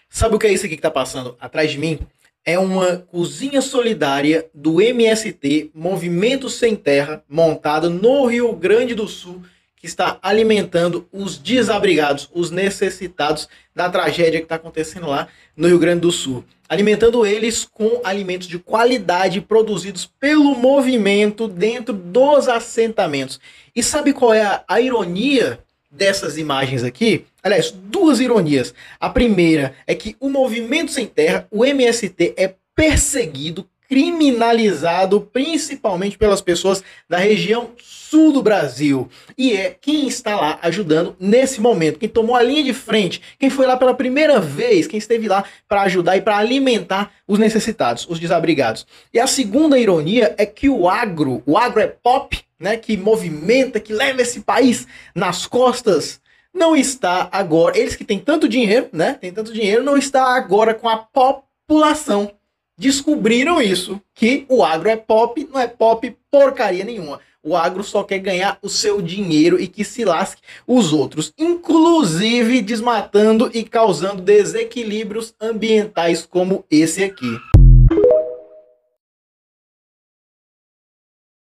Sabe o que é isso aqui que tá passando atrás de mim? É uma cozinha solidária do MST, Movimento Sem Terra, montada no Rio Grande do Sul, que está alimentando os desabrigados, os necessitados da tragédia que está acontecendo lá no Rio Grande do Sul. Alimentando eles com alimentos de qualidade produzidos pelo movimento dentro dos assentamentos. E sabe qual é a ironia dessas imagens aqui? Aliás, duas ironias. A primeira é que o Movimento Sem Terra, o MST, é perseguido, criminalizado, principalmente pelas pessoas da região sul do Brasil. E é quem está lá ajudando nesse momento, quem tomou a linha de frente, quem foi lá pela primeira vez, quem esteve lá para ajudar e para alimentar os necessitados, os desabrigados. E a segunda ironia é que o agro é pop, né, que movimenta, que leva esse país nas costas, não está agora, eles que têm tanto dinheiro, né, tem tanto dinheiro, não está agora com a população. Descobriram isso, que o agro é pop, não é pop porcaria nenhuma. O agro só quer ganhar o seu dinheiro e que se lasque os outros, inclusive desmatando e causando desequilíbrios ambientais como esse aqui.